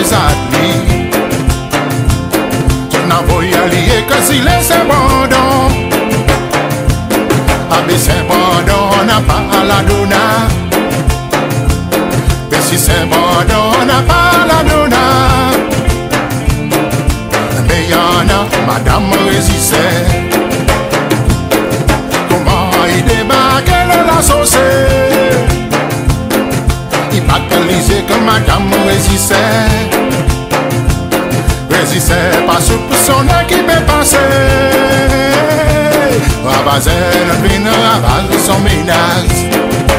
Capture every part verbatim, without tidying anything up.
lui. Tu n'as pas y aller que s'il est c'est bandon. Ah mais c'est bandon, on n'a pas la donna. Mais si c'est bandon, on n'a pas la donna. Mais y'en a, madame résistait. Comment il débarque la sauce? Il pas lisé que madame résistait. Résistait pas sous son nez qui m'est passé. Ravasait le vin, ravase son ménage.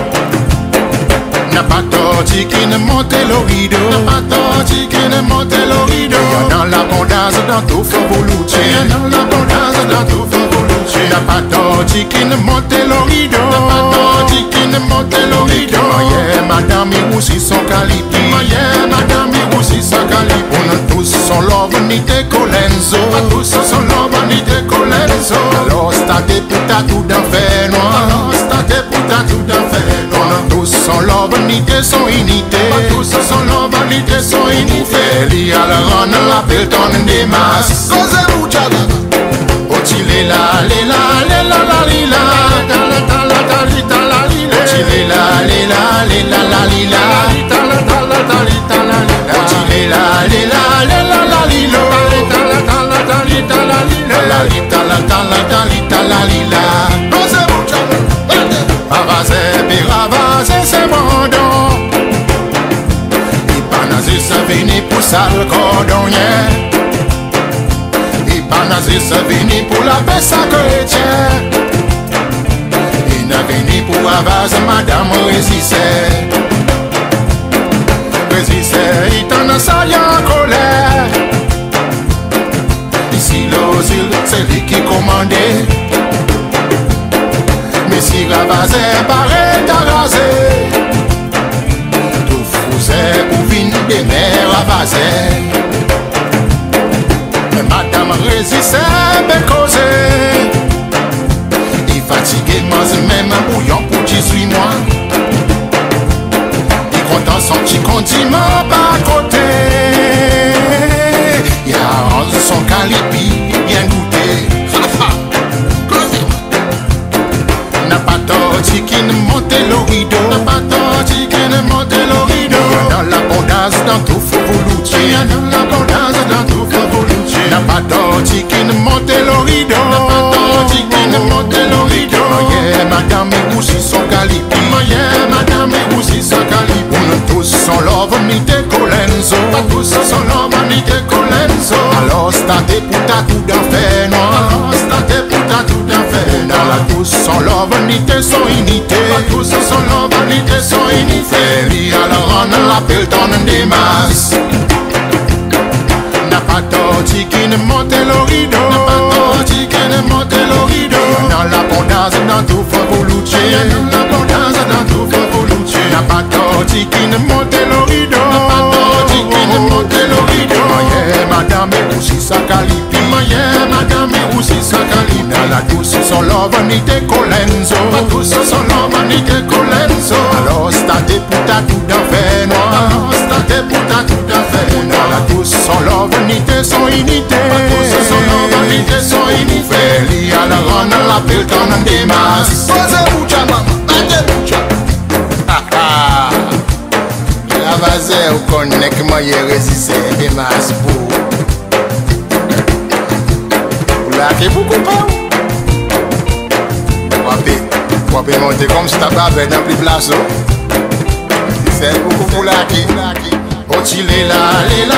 N'a pas torti qui ne montait le rideau. N'a pas torti qui ne montait le rideau. Y'a dans l'abondance dans tout feu boulouché. Y'a dans l'abondance dans tout feu boulouché. N'a pas torti qui ne montait le rideau. N'a pas torti qui ne montait le rideau. Yeah, madame Iroussi son calipi. Yeah, madame Iroussi son calipi. On a tous son love ni de colenzo. On tous son love ni de colenzo. Alors c'était putain tout d'un fait noir. Alors c'était putain tout d'un fait noir. On a tous son love ni de son unité. On tous son love ni de son unité. Li à la run la pelton des masses. Cause mucha Otile la le la le la la li la. La la la la li la la li la. Otile la le la le la la li la. La la la la li la la li la. Otile la le la le la la li la. La la la la li la la li la. La li la la la li la la li la. Cause mucha Ravase pi ravase c'est bandon. Il pas nazi ça vini pour sale cordonnier. Il pas nazi ça vini pour la paix sacrée. Il n'a vini pour avase madame résistait. Résistait, il t'en a sali en colère. Ici l'osile, c'est lui qui commandait. Mais si ravasait, paraît à raser. Tout faisait ou vine des mers ravasait. Mais madame résistait, mais causait. Il fatiguait, mange même un bouillon pour dix-huit mois. Il content son petit condiment par côté. Il a son calipi bien goûté. N'a pas torti qui ne montait le rideau. N'a pas torti qui ne montait le rideau. Dans l'abondance dans tout feu boulouché. Dans l'abondance dans tout feu boulouché. N'a pas torti qui ne montait le rideau. N'a pas torti qui ne montait le rideau. Yeah, madame Iroussi son calipi. Yeah, madame Iroussi son calipi. On a tous son love ni de colenzo. Pas tous son love ni de colenzo. Alors c'était pour ta tout d'un fait noir. Alors c'était pour ta tout d'un fait noir. La tous son love ni de son unité. Pas tous son love ni de son unité. Li à la run la pelton des masses. N'a pas torti qui ne montait le rideau. N'a pas torti qui ne montait le rideau. Dans l'abondance dans tout feu boulouché. Dans l'abondance dans tout feu boulouché. N'a pas torti qui ne montait le rideau. N'a pas torti qui ne montait le rideau. Yeah, madame Iroussi sa calipi. Yeah, madame Iroussi sa calipi. Dans la douce son love ni de colenzo. Pas tous son love ni de colenzo. Alors c'était pour ta tout d'un fait noir. Alors c'était pour ta tout d'un fait noir. La douce son love ni de son unité. Pas tous son love ni de son unité. Li à la run la pelton des masses. Cause mucha mama, ande mucha. Ha ha. Ravasait ou connaît que moi y résistait des masses pour. Vous l'avez beaucoup pas? Vous pouvez monter comme si t'as pas dans plus place. C'est beaucoup pour la qui. Otile la,